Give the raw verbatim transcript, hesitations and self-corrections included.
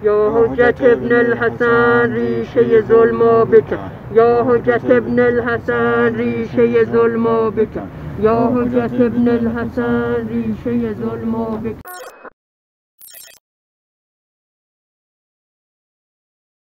یا حجت ابن الحسن ریشه ظلم بکن، یا حجت ابن الحسن ریشه ظلم بکن، یا حجت ابن الحسن ریشه ظلم بکن.